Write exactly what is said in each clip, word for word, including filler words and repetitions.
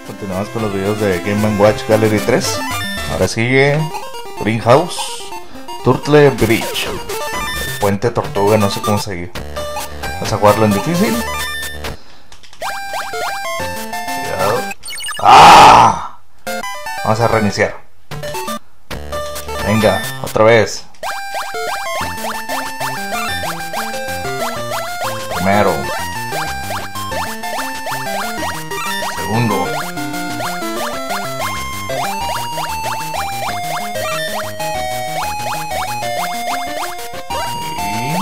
Continuamos con los videos de Game and Watch Gallery tres. Ahora sigue Greenhouse Turtle Bridge, el puente tortuga, no sé cómo seguir. Vamos a jugarlo en difícil. Cuidado. ¡Ah! Vamos a reiniciar. Venga, otra vez. Primero. Segundo. Y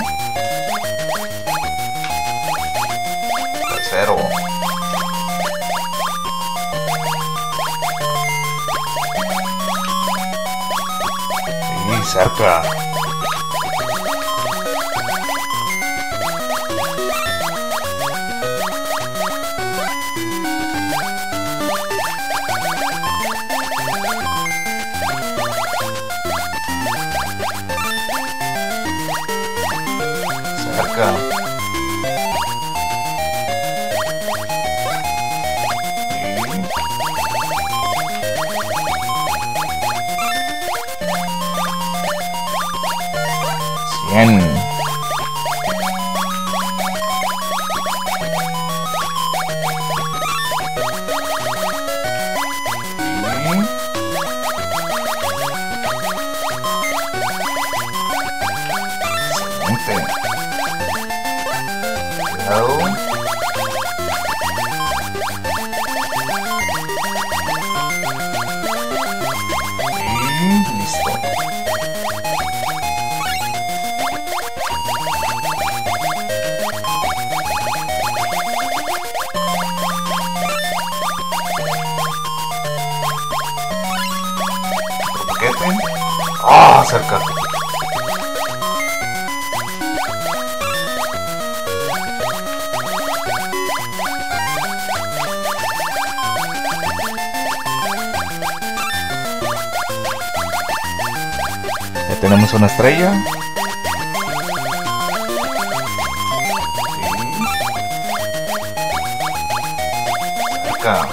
tercero. Y cerca. Cerca. Y cien. Excelente. Cuidado. Y listo. Otro paquete. ¡Ah! Oh, cerca. Ya tenemos una estrella. Sí. Cerca.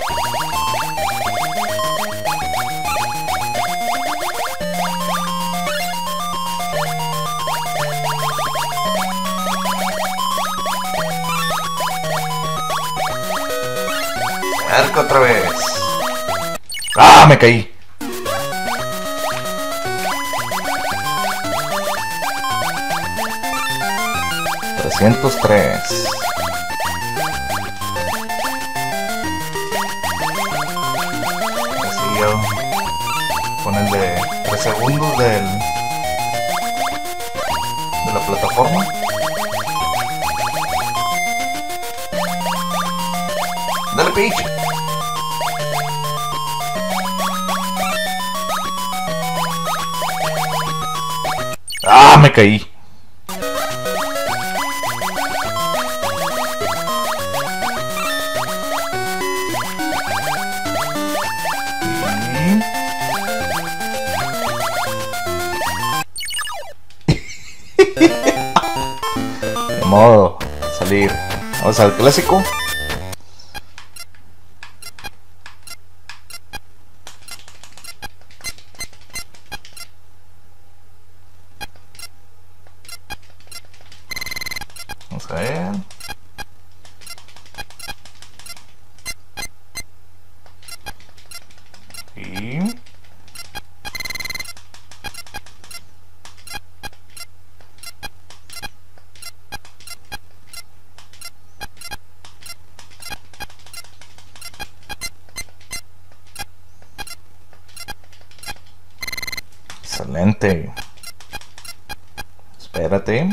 Cerca otra vez. ¡Ah! Me caí. trescientos tres. Así yo con el de tres segundos del de la plataforma. Dale, Peach. Ah, me caí. De modo, salir. Vamos al clásico. Vamos a ver. Y excelente. Espérate.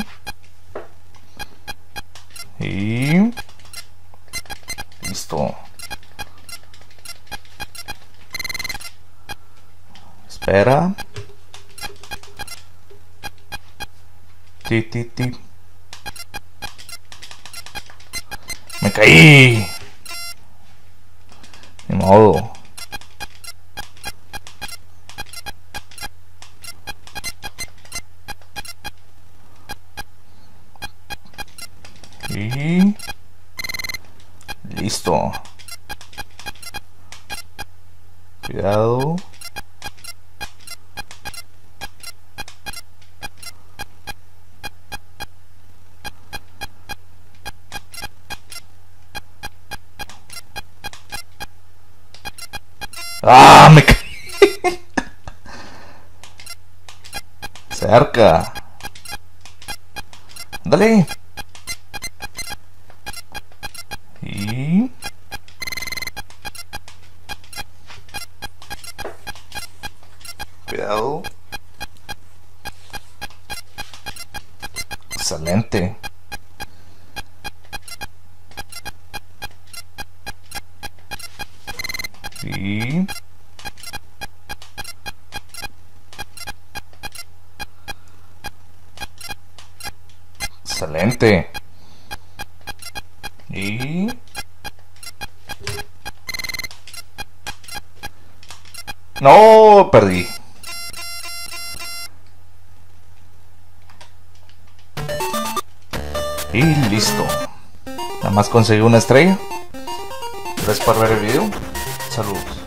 Y listo. Espera. Ti, ti, ti. Me caí. Ni modo. Y listo. Cuidado. ¡Ah! Me caí. Cerca. Dale. Y... cuidado. Excelente. Y... excelente. Y... no, perdí. Y listo. Nada más conseguí una estrella. Gracias por ver el video. Saludos.